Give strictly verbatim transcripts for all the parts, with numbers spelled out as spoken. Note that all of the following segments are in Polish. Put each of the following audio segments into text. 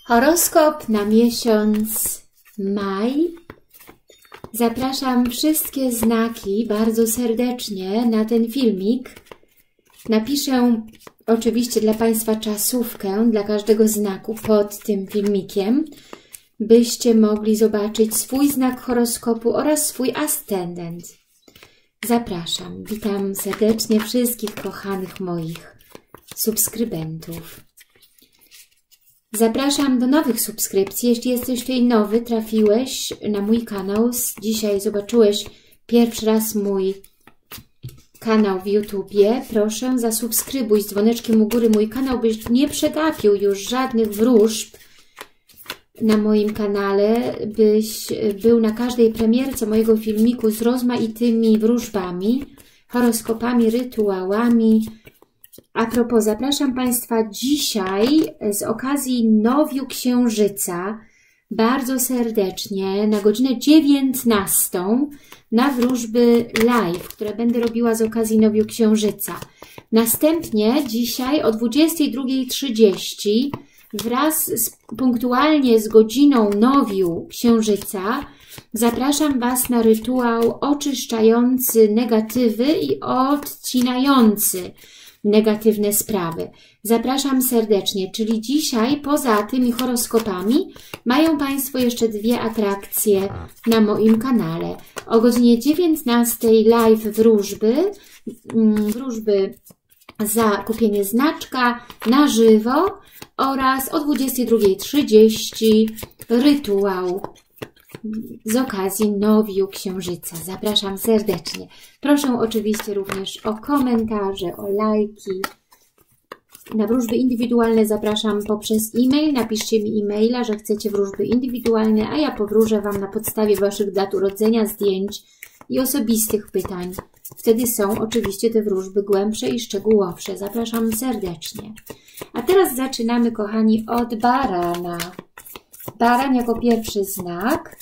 Horoskop na miesiąc maj. Zapraszam wszystkie znaki bardzo serdecznie na ten filmik. Napiszę oczywiście dla Państwa czasówkę dla każdego znaku pod tym filmikiem, byście mogli zobaczyć swój znak horoskopu oraz swój ascendent. Zapraszam, witam serdecznie wszystkich kochanych moich subskrybentów. Zapraszam do nowych subskrypcji. Jeśli jesteś tutaj nowy, trafiłeś na mój kanał, dzisiaj zobaczyłeś pierwszy raz mój kanał w YouTubie, proszę zasubskrybuj z dzwoneczkiem u góry mój kanał, byś nie przegapił już żadnych wróżb na moim kanale, byś był na każdej premierce mojego filmiku z rozmaitymi wróżbami, horoskopami, rytuałami. A propos, zapraszam Państwa dzisiaj z okazji nowiu księżyca bardzo serdecznie na godzinę dziewiętnastą na wróżby live, które będę robiła z okazji nowiu księżyca. Następnie dzisiaj o dwudziestej drugiej trzydzieści wraz z, punktualnie z godziną nowiu księżyca zapraszam Was na rytuał oczyszczający negatywy i odcinający negatywne sprawy. Zapraszam serdecznie, czyli dzisiaj poza tymi horoskopami mają Państwo jeszcze dwie atrakcje na moim kanale. O godzinie dziewiętnastej live wróżby, wróżby za kupienie znaczka na żywo oraz o dwudziestej drugiej trzydzieści rytuał z okazji nowiu księżyca. Zapraszam serdecznie. Proszę oczywiście również o komentarze, o lajki. Na wróżby indywidualne zapraszam poprzez e-mail. Napiszcie mi e-maila, że chcecie wróżby indywidualne, a ja powróżę Wam na podstawie Waszych dat urodzenia, zdjęć i osobistych pytań. Wtedy są oczywiście te wróżby głębsze i szczegółowsze. Zapraszam serdecznie. A teraz zaczynamy, kochani, od barana. Baran jako pierwszy znak.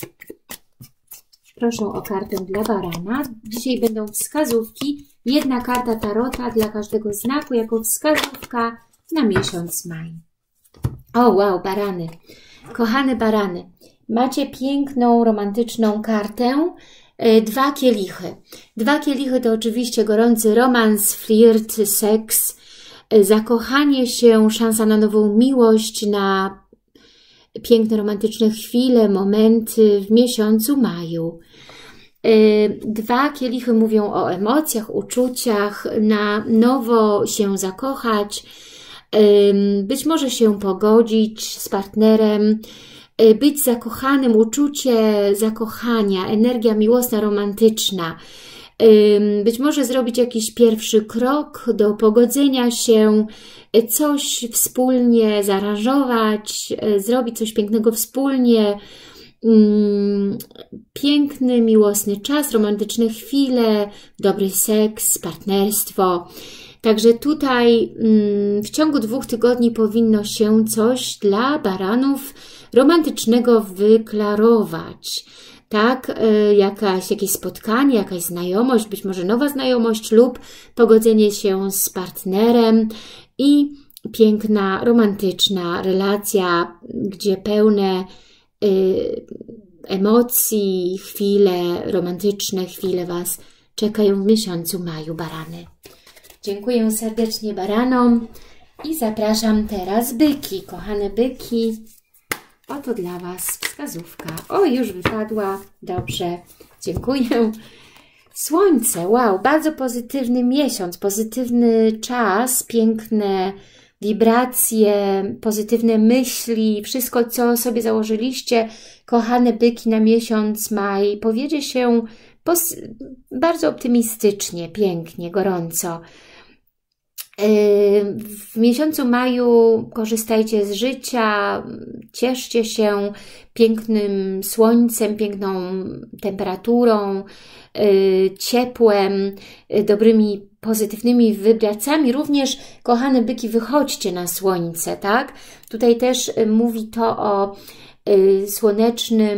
Proszę o kartę dla barana. Dzisiaj będą wskazówki. Jedna karta tarota dla każdego znaku jako wskazówka na miesiąc maj. O, wow, barany. Kochane barany, macie piękną, romantyczną kartę. Dwa kielichy. Dwa kielichy to oczywiście gorący romans, flirt, seks, zakochanie się, szansa na nową miłość, na piękne, romantyczne chwile, momenty w miesiącu maju. Dwa kielichy mówią o emocjach, uczuciach, na nowo się zakochać, być może się pogodzić z partnerem, być zakochanym, uczucie zakochania, energia miłosna, romantyczna. Być może zrobić jakiś pierwszy krok do pogodzenia się, coś wspólnie zaaranżować, zrobić coś pięknego wspólnie, piękny, miłosny czas, romantyczne chwile, dobry seks, partnerstwo. Także tutaj w ciągu dwóch tygodni powinno się coś dla baranów romantycznego wyklarować. Tak, jakaś, jakieś spotkanie, jakaś znajomość, być może nowa znajomość lub pogodzenie się z partnerem i piękna, romantyczna relacja, gdzie pełne y, emocji, chwile romantyczne, chwile Was czekają w miesiącu maju, barany. Dziękuję serdecznie baranom i zapraszam teraz byki. Kochane byki, oto dla Was wskazówka. O, już wypadła. Dobrze, dziękuję. Słońce, wow, bardzo pozytywny miesiąc, pozytywny czas, piękne wibracje, pozytywne myśli, wszystko, co sobie założyliście, kochane byki, na miesiąc maj, powiedzie się bardzo optymistycznie, pięknie, gorąco. W miesiącu maju korzystajcie z życia, cieszcie się pięknym słońcem, piękną temperaturą, ciepłem, dobrymi, pozytywnymi wibracjami. Również, kochane byki, wychodźcie na słońce, tak? Tutaj też mówi to o słonecznym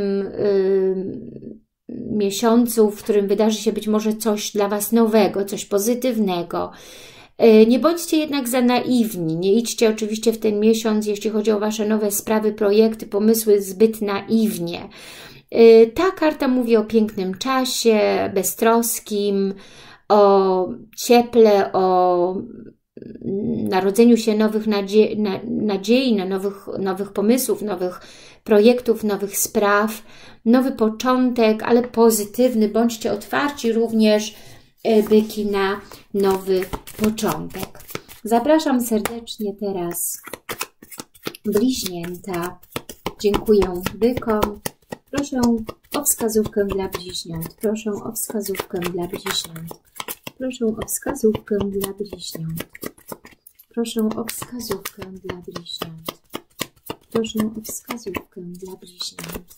miesiącu, w którym wydarzy się być może coś dla Was nowego, coś pozytywnego. Nie bądźcie jednak za naiwni, nie idźcie oczywiście w ten miesiąc, jeśli chodzi o Wasze nowe sprawy, projekty, pomysły, zbyt naiwnie. Ta karta mówi o pięknym czasie, beztroskim, o cieple, o narodzeniu się nowych nadziei, na, nadziei na nowych, nowych pomysłów, nowych projektów, nowych spraw, nowy początek, ale pozytywny. Bądźcie otwarci również, byki, na nowy początek. Zapraszam serdecznie teraz bliźnięta. Dziękuję bykom. Proszę o wskazówkę dla bliźniąt. Proszę o wskazówkę dla bliźniąt. Proszę o wskazówkę dla bliźniąt. Proszę o wskazówkę dla bliźniąt. Proszę o wskazówkę dla bliźniąt.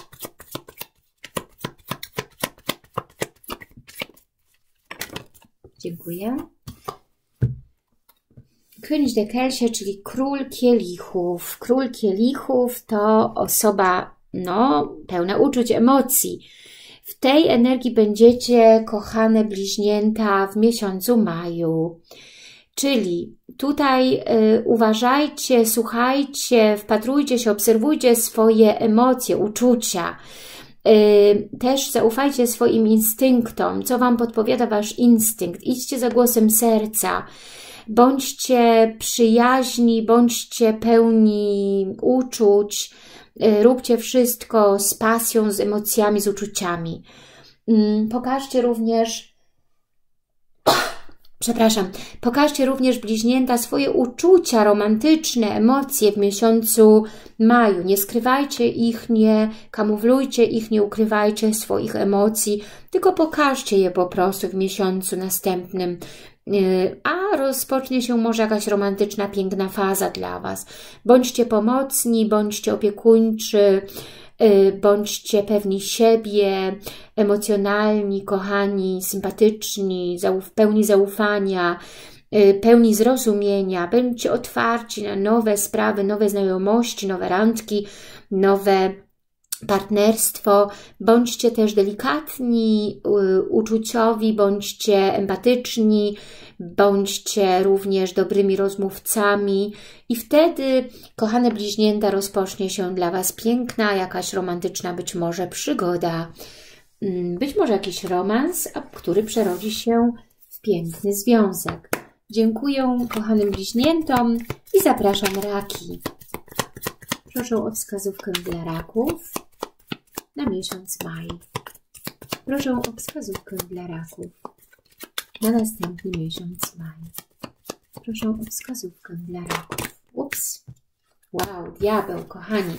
Dziękuję. König de Kelche, czyli król kielichów. Król kielichów to osoba, no, pełna uczuć, emocji. W tej energii będziecie, kochane bliźnięta, w miesiącu maju. Czyli tutaj y, uważajcie, słuchajcie, wpatrujcie się, obserwujcie swoje emocje, uczucia. Y, też zaufajcie swoim instynktom, co Wam podpowiada Wasz instynkt. Idźcie za głosem serca. Bądźcie przyjaźni, bądźcie pełni uczuć. Y, róbcie wszystko z pasją, z emocjami, z uczuciami. Y, pokażcie również... Przepraszam, pokażcie również bliźnięta swoje uczucia romantyczne, emocje w miesiącu maju. Nie skrywajcie ich, nie kamuflujcie ich, nie ukrywajcie swoich emocji, tylko pokażcie je po prostu w miesiącu następnym. A rozpocznie się może jakaś romantyczna, piękna faza dla Was. Bądźcie pomocni, bądźcie opiekuńczy, bądźcie pewni siebie, emocjonalni, kochani, sympatyczni, pełni zaufania, pełni zrozumienia. Bądźcie otwarci na nowe sprawy, nowe znajomości, nowe randki, nowe partnerstwo. Bądźcie też delikatni, uczuciowi, bądźcie empatyczni, bądźcie również dobrymi rozmówcami i wtedy, kochane bliźnięta, rozpocznie się dla Was piękna, jakaś romantyczna być może przygoda, być może jakiś romans, który przerodzi się w piękny związek. Dziękuję kochanym bliźniętom i zapraszam raki. Proszę o wskazówkę dla raków na miesiąc maj. Proszę o wskazówkę dla raków na następny miesiąc maj. Proszę o wskazówkę dla raków. Ups. Wow, diabeł, kochani.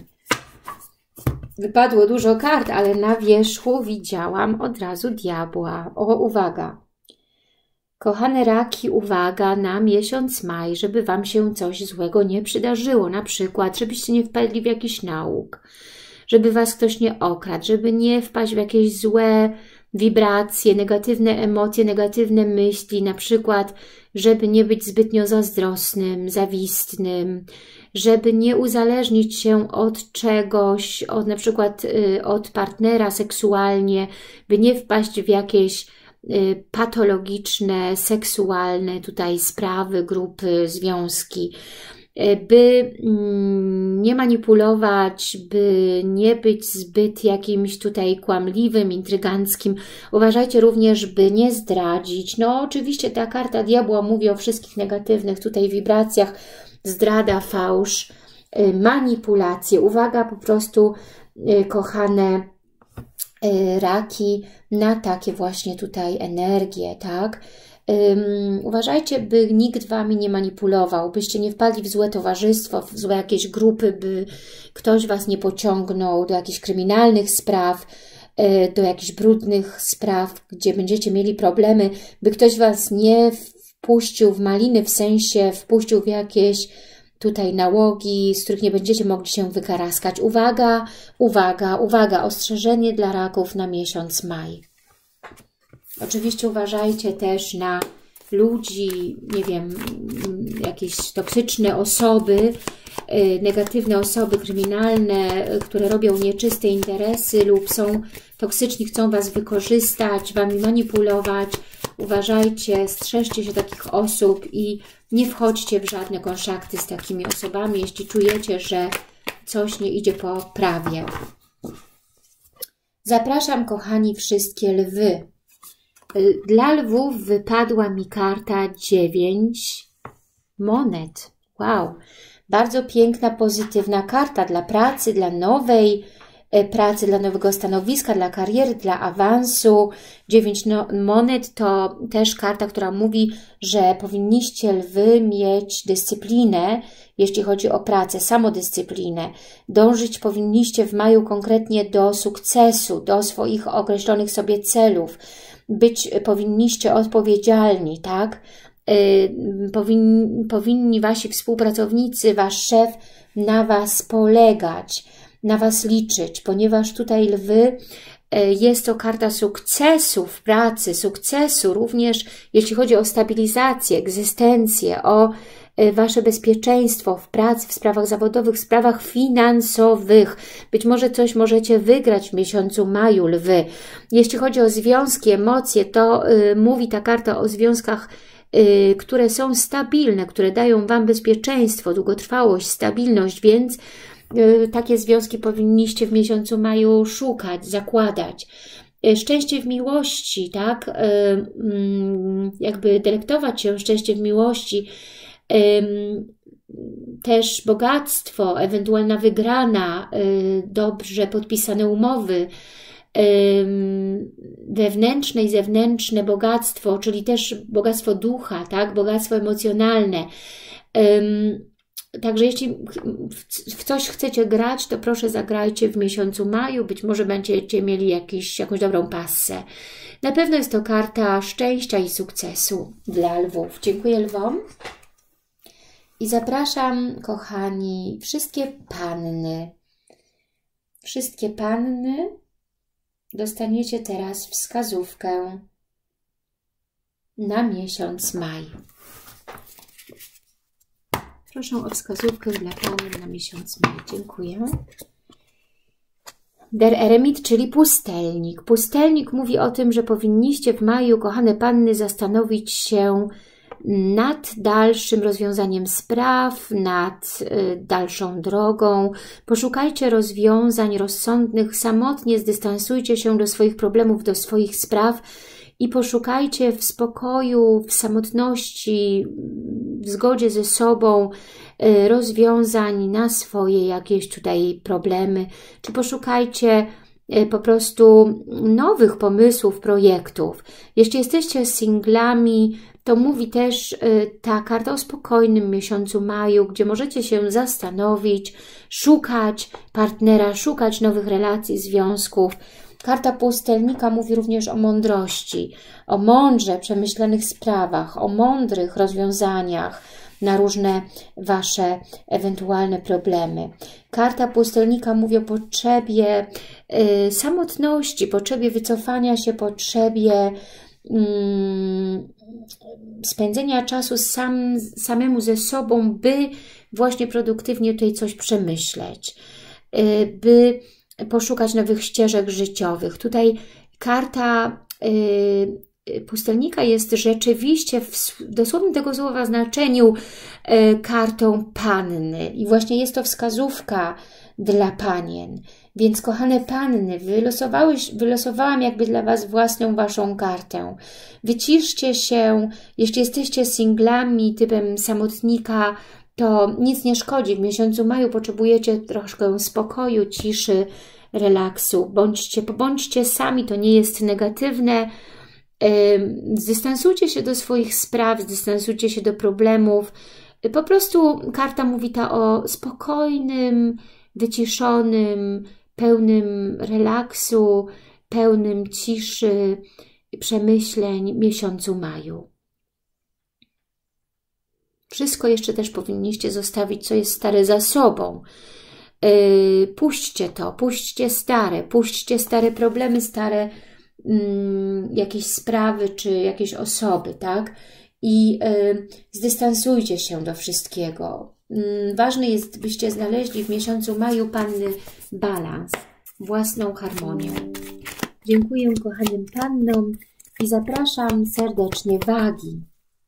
Wypadło dużo kart, ale na wierzchu widziałam od razu diabła. O, uwaga. Kochane raki, uwaga na miesiąc maj, żeby Wam się coś złego nie przydarzyło. Na przykład, żebyście nie wpadli w jakiś nauk, żeby Was ktoś nie okradł, żeby nie wpaść w jakieś złe wibracje, negatywne emocje, negatywne myśli, na przykład, żeby nie być zbytnio zazdrosnym, zawistnym, żeby nie uzależnić się od czegoś, od na przykład y, od partnera seksualnie, by nie wpaść w jakieś y, patologiczne, seksualne tutaj sprawy, grupy, związki, by nie manipulować, by nie być zbyt jakimś tutaj kłamliwym, intryganckim. Uważajcie również, by nie zdradzić. No oczywiście ta karta diabła mówi o wszystkich negatywnych tutaj wibracjach. Zdrada, fałsz, manipulacje. Uwaga po prostu, kochane raki, na takie właśnie tutaj energie, tak? Um, uważajcie, by nikt Wami nie manipulował, byście nie wpadli w złe towarzystwo, w złe jakieś grupy, by ktoś Was nie pociągnął do jakichś kryminalnych spraw, do jakichś brudnych spraw, gdzie będziecie mieli problemy, by ktoś Was nie wpuścił w maliny, w sensie wpuścił w jakieś tutaj nałogi, z których nie będziecie mogli się wykaraskać. Uwaga, uwaga, uwaga, ostrzeżenie dla raków na miesiąc maj. Oczywiście uważajcie też na ludzi, nie wiem, jakieś toksyczne osoby, negatywne osoby kryminalne, które robią nieczyste interesy lub są toksyczni, chcą Was wykorzystać, Wami manipulować. uważajcie, strzeżcie się takich osób i nie wchodźcie w żadne kontakty z takimi osobami, jeśli czujecie, że coś nie idzie po prawie. Zapraszam, kochani, wszystkie lwy. Dla lwów wypadła mi karta dziewięć monet. Wow, bardzo piękna, pozytywna karta dla pracy, dla nowej pracy, dla nowego stanowiska, dla kariery, dla awansu. dziewięć monet to też karta, która mówi, że powinniście lwy mieć dyscyplinę, jeśli chodzi o pracę, samodyscyplinę. Dążyć powinniście w maju konkretnie do sukcesu, do swoich określonych sobie celów. Być powinniście odpowiedzialni, tak? Yy, powinni, powinni wasi współpracownicy, wasz szef na was polegać, na was liczyć, ponieważ tutaj lwy, jest to karta sukcesu w pracy, sukcesu również jeśli chodzi o stabilizację, egzystencję, o wasze bezpieczeństwo w pracy, w sprawach zawodowych, w sprawach finansowych. Być może coś możecie wygrać w miesiącu maju, lwy. Jeśli chodzi o związki, emocje, to y, mówi ta karta o związkach, y, które są stabilne, które dają wam bezpieczeństwo, długotrwałość, stabilność, więc takie związki powinniście w miesiącu maju szukać, zakładać. Szczęście w miłości, tak? Jakby delektować się szczęście w miłości. Też bogactwo, ewentualna wygrana, dobrze podpisane umowy, wewnętrzne i zewnętrzne bogactwo, czyli też bogactwo ducha, tak? Bogactwo emocjonalne. Także jeśli w coś chcecie grać, to proszę zagrajcie w miesiącu maju. Być może będziecie mieli jakiś, jakąś dobrą passę. Na pewno jest to karta szczęścia i sukcesu dla lwów. Dziękuję lwom. I zapraszam, kochani, wszystkie panny. Wszystkie panny dostaniecie teraz wskazówkę na miesiąc maj. Proszę o wskazówkę dla panien na miesiąc maj. Dziękuję. Der Eremit, czyli pustelnik. Pustelnik mówi o tym, że powinniście w maju, kochane panny, zastanowić się nad dalszym rozwiązaniem spraw, nad y, dalszą drogą. Poszukajcie rozwiązań rozsądnych, samotnie zdystansujcie się do swoich problemów, do swoich spraw i poszukajcie w spokoju, w samotności, w zgodzie ze sobą y, rozwiązań na swoje jakieś tutaj problemy, czy poszukajcie y, po prostu nowych pomysłów, projektów. Jeśli jesteście singlami, to mówi też y, ta karta o spokojnym miesiącu maju, gdzie możecie się zastanowić, szukać partnera, szukać nowych relacji, związków. Karta pustelnika mówi również o mądrości, o mądrze przemyślanych sprawach, o mądrych rozwiązaniach na różne wasze ewentualne problemy. Karta pustelnika mówi o potrzebie y, samotności, potrzebie wycofania się, potrzebie spędzenia czasu sam, samemu ze sobą, by właśnie produktywnie tutaj coś przemyśleć, by poszukać nowych ścieżek życiowych. Tutaj karta pustelnika jest rzeczywiście w dosłownym tego słowa znaczeniu kartą panny i właśnie jest to wskazówka dla panien. Więc kochane panny, wylosowałam jakby dla was własną waszą kartę. Wyciszcie się, jeśli jesteście singlami typem samotnika, to nic nie szkodzi. W miesiącu maju potrzebujecie troszkę spokoju, ciszy, relaksu. Bądźcie, pobądźcie sami, to nie jest negatywne. Zdystansujcie się do swoich spraw, zdystansujcie się do problemów. Po prostu karta mówi ta o spokojnym, wyciszonym, pełnym relaksu, pełnym ciszy, przemyśleń miesiącu maju. Wszystko jeszcze też powinniście zostawić, co jest stare, za sobą. Yy, puśćcie to, puśćcie stare, puśćcie stare problemy, stare yy, jakieś sprawy, czy jakieś osoby, tak? I yy, zdystansujcie się do wszystkiego. Yy, ważne jest, byście znaleźli w miesiącu maju, panny, balans, własną harmonię. Dziękuję kochanym pannom I zapraszam serdecznie wagi.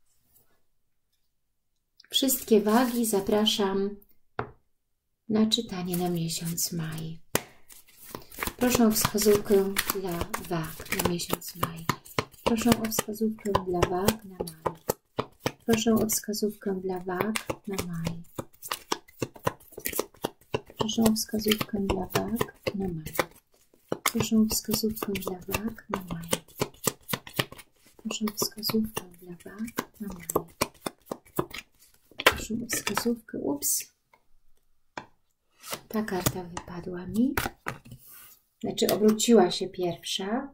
Wszystkie wagi zapraszam na czytanie na miesiąc maj. Proszę o wskazówkę dla wag na miesiąc maj. Proszę o wskazówkę dla wag na maj. Proszę o wskazówkę dla wag na maj. Proszę o wskazówkę dla wag na maj. Proszę o wskazówkę dla wag na maj. Proszę o wskazówkę dla wag na maj. Proszę o wskazówkę. Ups. Ta karta wypadła mi. Znaczy obróciła się pierwsza.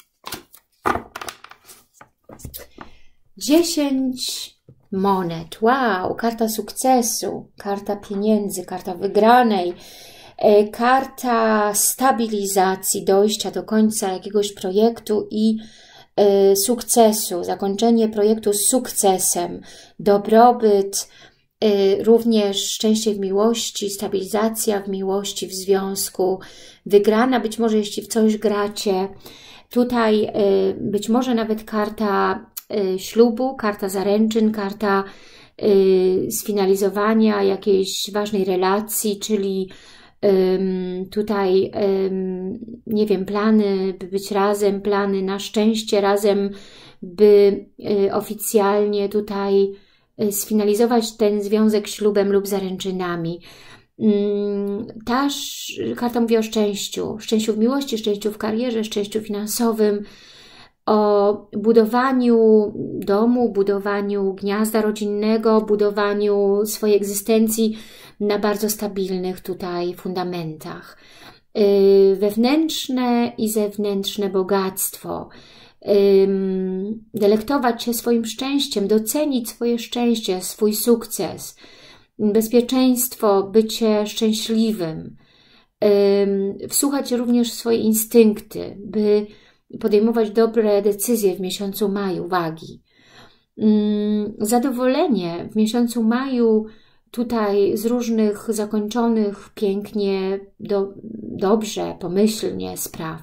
dziesięć monet. Wow, karta sukcesu, karta pieniędzy, karta wygranej, e, karta stabilizacji, dojścia do końca jakiegoś projektu i e, sukcesu, zakończenie projektu z sukcesem, dobrobyt, e, również szczęście w miłości, stabilizacja w miłości, w związku, wygrana być może jeśli w coś gracie. Tutaj e, być może nawet karta ślubu, karta zaręczyn, karta y, sfinalizowania jakiejś ważnej relacji, czyli ym, tutaj, ym, nie wiem, plany, by być razem, plany na szczęście razem, by y, oficjalnie tutaj y, sfinalizować ten związek ślubem lub zaręczynami. Ym, ta karta mówi o szczęściu, szczęściu w miłości, szczęściu w karierze, szczęściu finansowym, o budowaniu domu, budowaniu gniazda rodzinnego, budowaniu swojej egzystencji na bardzo stabilnych tutaj fundamentach. Yy, wewnętrzne i zewnętrzne bogactwo. Yy, delektować się swoim szczęściem, docenić swoje szczęście, swój sukces, bezpieczeństwo, bycie szczęśliwym. Yy, wsłuchać również w swoje instynkty, by podejmować dobre decyzje w miesiącu maju, wagi. Zadowolenie w miesiącu maju tutaj z różnych zakończonych pięknie, do, dobrze, pomyślnie spraw.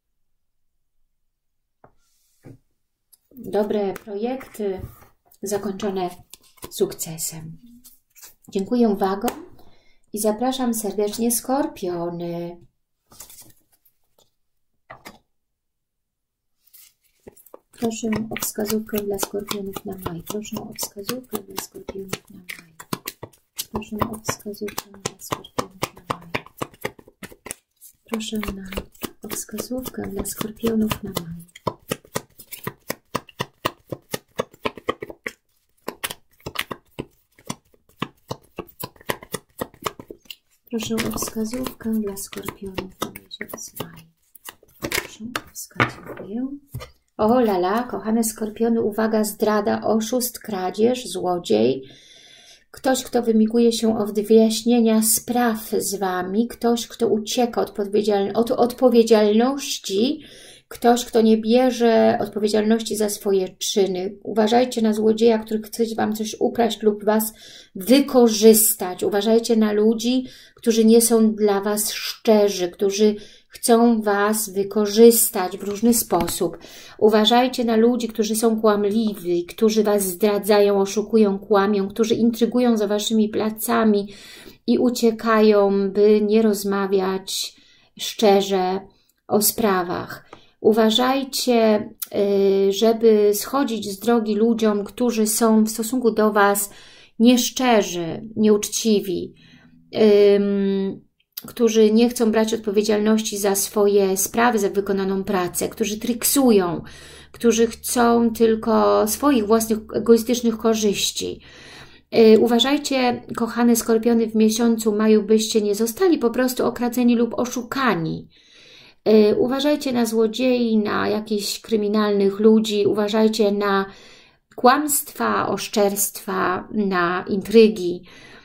Dobre projekty zakończone sukcesem. Dziękuję wagom i zapraszam serdecznie skorpiony. Proszę o wskazówkę dla skorpionów na maj. Proszę o wskazówkę dla skorpionów na maj. Proszę o wskazówkę dla skorpionów na maj. Proszę na, o wskazówkę dla skorpionów na maj. Proszę o wskazówkę dla skorpionów na miesiąc maj. Proszę o wskazówkę. O lala, kochane skorpiony, uwaga, zdrada, oszust, kradzież, złodziej. Ktoś, kto wymiguje się od wyjaśnienia spraw z Wami. Ktoś, kto ucieka od, od odpowiedzialności. Ktoś, kto nie bierze odpowiedzialności za swoje czyny. Uważajcie na złodzieja, który chce Wam coś ukraść lub Was wykorzystać. Uważajcie na ludzi, którzy nie są dla Was szczerzy, którzy chcą Was wykorzystać w różny sposób. Uważajcie na ludzi, którzy są kłamliwi, którzy Was zdradzają, oszukują, kłamią, którzy intrygują za Waszymi plecami i uciekają, by nie rozmawiać szczerze o sprawach. Uważajcie, żeby schodzić z drogi ludziom, którzy są w stosunku do Was nieszczerzy, nieuczciwi, którzy nie chcą brać odpowiedzialności za swoje sprawy, za wykonaną pracę, którzy triksują, którzy chcą tylko swoich własnych egoistycznych korzyści. Uważajcie, kochane skorpiony, w miesiącu maju, byście nie zostali po prostu okradzeni lub oszukani. Uważajcie na złodziei, na jakichś kryminalnych ludzi, uważajcie na kłamstwa, oszczerstwa, na intrygi,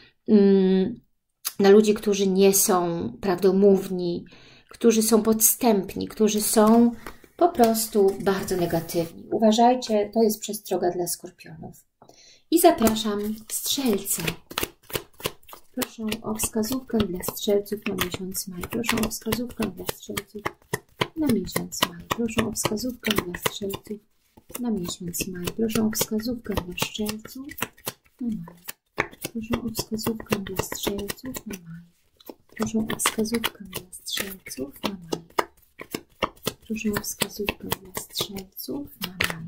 na ludzi, którzy nie są prawdomówni, którzy są podstępni, którzy są po prostu bardzo negatywni. Uważajcie, to jest przestroga dla skorpionów. I zapraszam strzelce. Proszę o wskazówkę dla strzelców na miesiąc maj. Proszę o wskazówkę dla strzelców na miesiąc maj. Proszę o wskazówkę dla strzelców na miesiąc maj. Proszę o wskazówkę dla Strzelców na maj. Proszę o wskazówkę dla Strzelców na maj. Proszę o wskazówkę dla Strzelców na maj. Proszę o wskazówkę dla Strzelców na maj.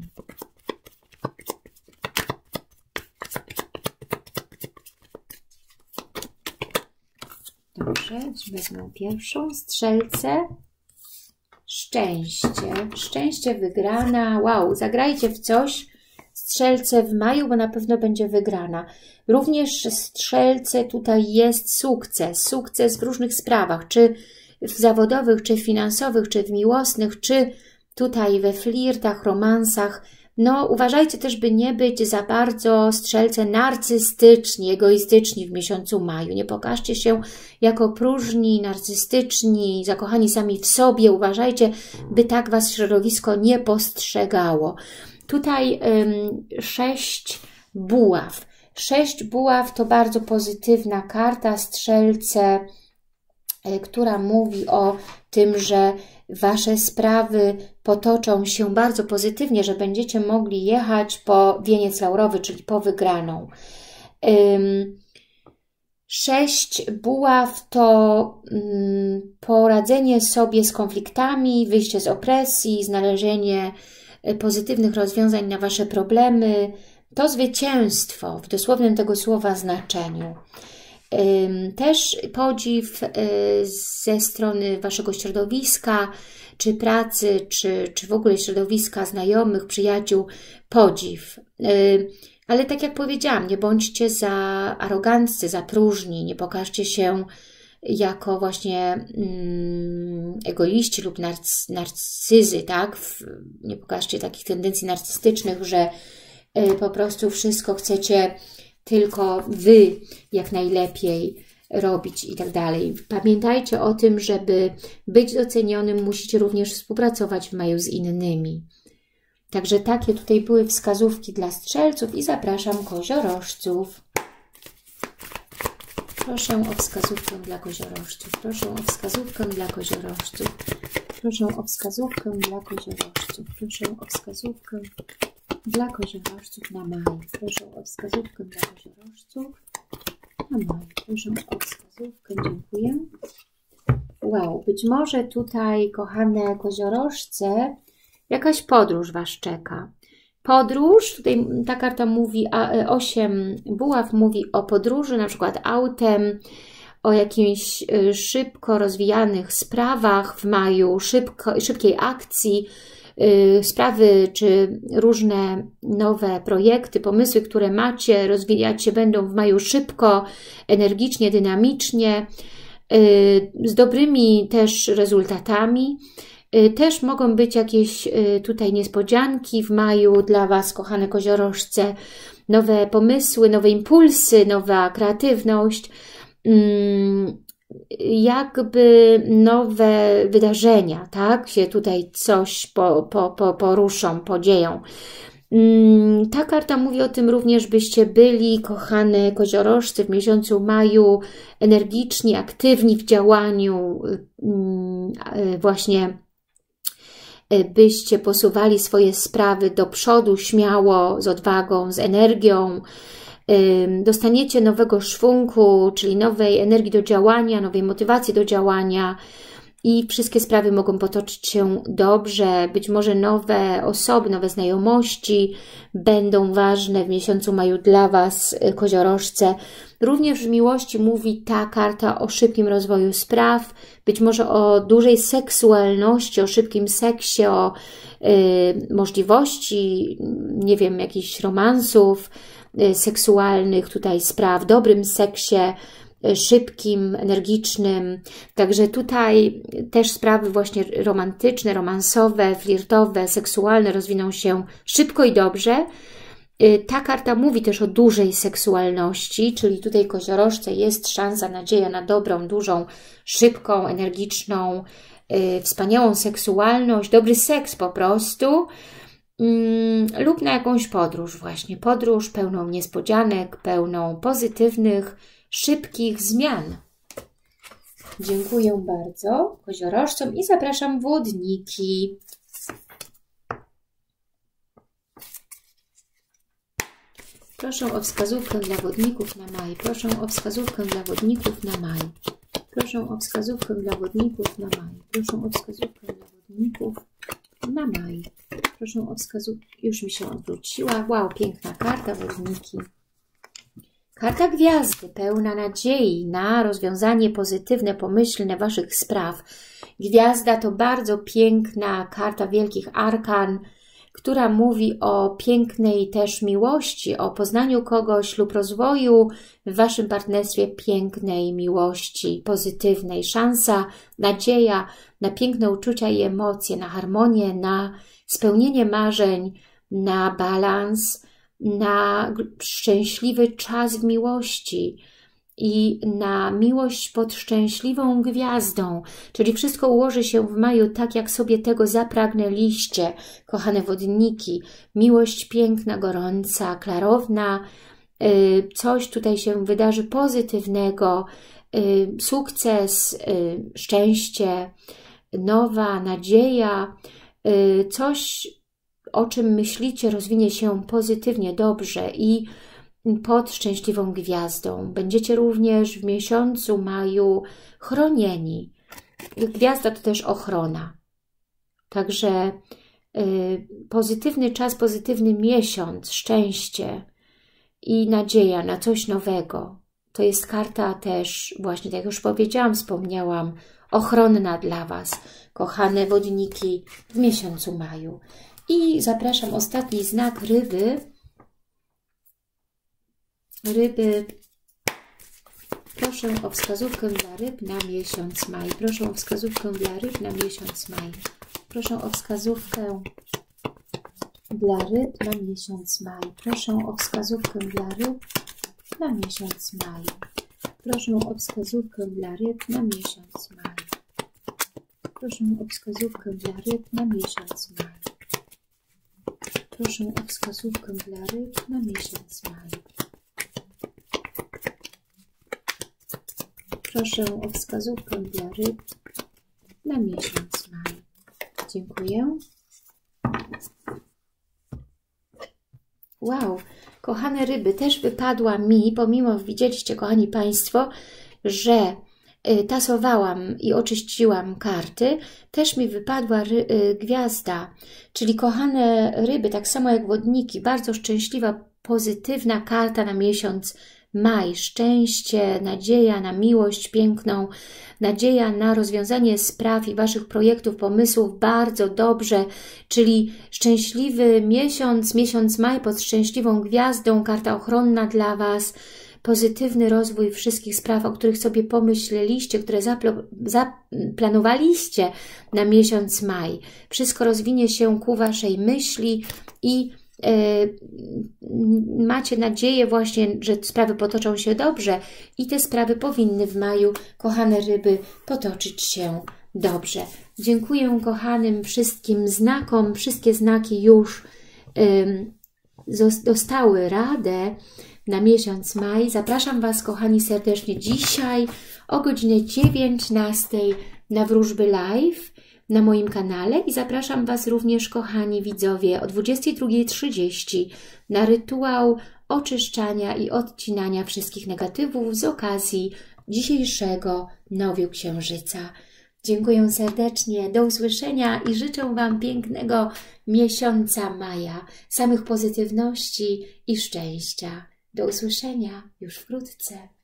Dobrze, wezmę pierwszą. Strzelce. Szczęście. Szczęście, wygrana. Wow, zagrajcie w coś. Strzelce w maju, bo na pewno będzie wygrana. Również Strzelce tutaj jest sukces. Sukces w różnych sprawach, czy w zawodowych, czy finansowych, czy w miłosnych, czy tutaj we flirtach, romansach. No, uważajcie też, by nie być za bardzo, Strzelce, narcystyczni, egoistyczni w miesiącu maju. Nie pokażcie się jako próżni, narcystyczni, zakochani sami w sobie. Uważajcie, by tak Was środowisko nie postrzegało. Tutaj ym, sześć buław. Sześć buław to bardzo pozytywna karta, Strzelce, y, która mówi o tym, że Wasze sprawy potoczą się bardzo pozytywnie, że będziecie mogli jechać po wieniec laurowy, czyli po wygraną. Ym, sześć buław to ym, poradzenie sobie z konfliktami, wyjście z opresji, znalezienie pozytywnych rozwiązań na Wasze problemy. To zwycięstwo w dosłownym tego słowa znaczeniu. Też podziw ze strony Waszego środowiska, czy pracy, czy, czy w ogóle środowiska znajomych, przyjaciół, podziw. Ale tak jak powiedziałam, nie bądźcie za aroganccy, za próżni, nie pokażcie się jako właśnie mm, egoiści lub narc narcyzy, tak? Nie pokażcie takich tendencji narcystycznych, że y, po prostu wszystko chcecie tylko Wy jak najlepiej robić i tak dalej. Pamiętajcie o tym, żeby być docenionym, musicie również współpracować w maju z innymi. Także takie tutaj były wskazówki dla Strzelców i zapraszam koziorożców. Proszę o wskazówkę dla koziorożców. Proszę o wskazówkę dla koziorożców. Proszę o wskazówkę dla koziorożców. Proszę o wskazówkę dla koziorożców na maj. Proszę o wskazówkę dla koziorożców na maj. Proszę o wskazówkę. Dziękuję. Wow, być może tutaj, kochane koziorożce, jakaś podróż Was czeka. Podróż, tutaj ta karta mówi, a osiem buław mówi o podróży, na przykład autem, o jakimś szybko rozwijanych sprawach w maju, szybko, szybkiej akcji, yy, sprawy czy różne nowe projekty, pomysły, które macie, rozwijać się będą w maju szybko, energicznie, dynamicznie, yy, z dobrymi też rezultatami. Też mogą być jakieś tutaj niespodzianki w maju dla Was, kochane koziorożce, nowe pomysły, nowe impulsy, nowa kreatywność, jakby nowe wydarzenia, tak? Się tutaj coś po, po, po, poruszą, podzieją. Ta karta mówi o tym również, byście byli, kochane koziorożce, w miesiącu maju energiczni, aktywni w działaniu, właśnie byście posuwali swoje sprawy do przodu śmiało, z odwagą, z energią. Dostaniecie nowego szwungu, czyli nowej energii do działania, nowej motywacji do działania i wszystkie sprawy mogą potoczyć się dobrze. Być może nowe osoby, nowe znajomości będą ważne w miesiącu maju dla Was, koziorożce. Również w miłości mówi ta karta o szybkim rozwoju spraw, być może o dużej seksualności, o szybkim seksie, o y, możliwości, nie wiem, jakichś romansów y, seksualnych, tutaj spraw, dobrym seksie, y, szybkim, energicznym. Także tutaj też sprawy właśnie romantyczne, romansowe, flirtowe, seksualne rozwiną się szybko i dobrze. Ta karta mówi też o dużej seksualności, czyli tutaj koziorożce jest szansa, nadzieja na dobrą, dużą, szybką, energiczną, yy, wspaniałą seksualność, dobry seks po prostu yy, lub na jakąś podróż właśnie. Podróż pełną niespodzianek, pełną pozytywnych, szybkich zmian. Dziękuję bardzo koziorożcom i zapraszam wodniki. Proszę o wskazówkę dla wodników na maj. Proszę o wskazówkę dla wodników na maj. Proszę o wskazówkę dla wodników na maj. Proszę o wskazówkę dla wodników na maj. Proszę o wskazówkę. Już mi się odwróciła. Wow, piękna karta, wodniki. Karta gwiazdy, pełna nadziei na rozwiązanie pozytywne, pomyślne waszych spraw. Gwiazda to bardzo piękna karta wielkich arkan, która mówi o pięknej też miłości, o poznaniu kogoś lub rozwoju w waszym partnerstwie pięknej miłości, pozytywnej. Szansa, nadzieja na piękne uczucia i emocje, na harmonię, na spełnienie marzeń, na balans, na szczęśliwy czas w miłości i na miłość pod szczęśliwą gwiazdą, czyli wszystko ułoży się w maju tak, jak sobie tego zapragnęliście, kochane wodniki. Miłość piękna, gorąca, klarowna, coś tutaj się wydarzy pozytywnego, sukces, szczęście, nowa nadzieja, coś, o czym myślicie, rozwinie się pozytywnie, dobrze i pod szczęśliwą gwiazdą. Będziecie również w miesiącu maju chronieni. Gwiazda to też ochrona. Także y, pozytywny czas, pozytywny miesiąc, szczęście i nadzieja na coś nowego. To jest karta też, właśnie tak jak już powiedziałam, wspomniałam, ochronna dla was, kochane wodniki, w miesiącu maju. I zapraszam ostatni znak, ryby. Ryby, proszę o wskazówkę dla ryb na miesiąc maj. Proszę o wskazówkę dla ryb na miesiąc maj. Proszę o wskazówkę dla ryb na miesiąc maj. Proszę o wskazówkę dla ryb na miesiąc maj. Proszę o wskazówkę dla ryb na miesiąc maj. Proszę o wskazówkę dla ryb na miesiąc maj. Proszę o wskazówkę dla ryb na miesiąc maj. Proszę o wskazówkę dla ryb na miesiąc maj. Dziękuję. Wow, kochane ryby, też wypadła mi, pomimo, widzieliście, kochani Państwo, że tasowałam i oczyściłam karty, też mi wypadła ry, y, gwiazda, czyli kochane ryby, tak samo jak wodniki, bardzo szczęśliwa, pozytywna karta na miesiąc maj. Szczęście, nadzieja na miłość piękną, nadzieja na rozwiązanie spraw i waszych projektów, pomysłów, bardzo dobrze, czyli szczęśliwy miesiąc, miesiąc maj pod szczęśliwą gwiazdą, karta ochronna dla was, pozytywny rozwój wszystkich spraw, o których sobie pomyśleliście, które zaplanowaliście na miesiąc maj. Wszystko rozwinie się ku waszej myśli i yy, macie nadzieję właśnie, że sprawy potoczą się dobrze i te sprawy powinny w maju, kochane ryby, potoczyć się dobrze. Dziękuję kochanym wszystkim znakom. Wszystkie znaki już yy, dostały radę na miesiąc maj. Zapraszam was, kochani, serdecznie dzisiaj o godzinie dziewiętnastej na wróżby live na moim kanale i zapraszam was również, kochani widzowie, o dwudziestej drugiej trzydzieści na rytuał oczyszczania i odcinania wszystkich negatywów z okazji dzisiejszego nowiu księżyca. Dziękuję serdecznie, do usłyszenia i życzę wam pięknego miesiąca maja, samych pozytywności i szczęścia. Do usłyszenia już wkrótce.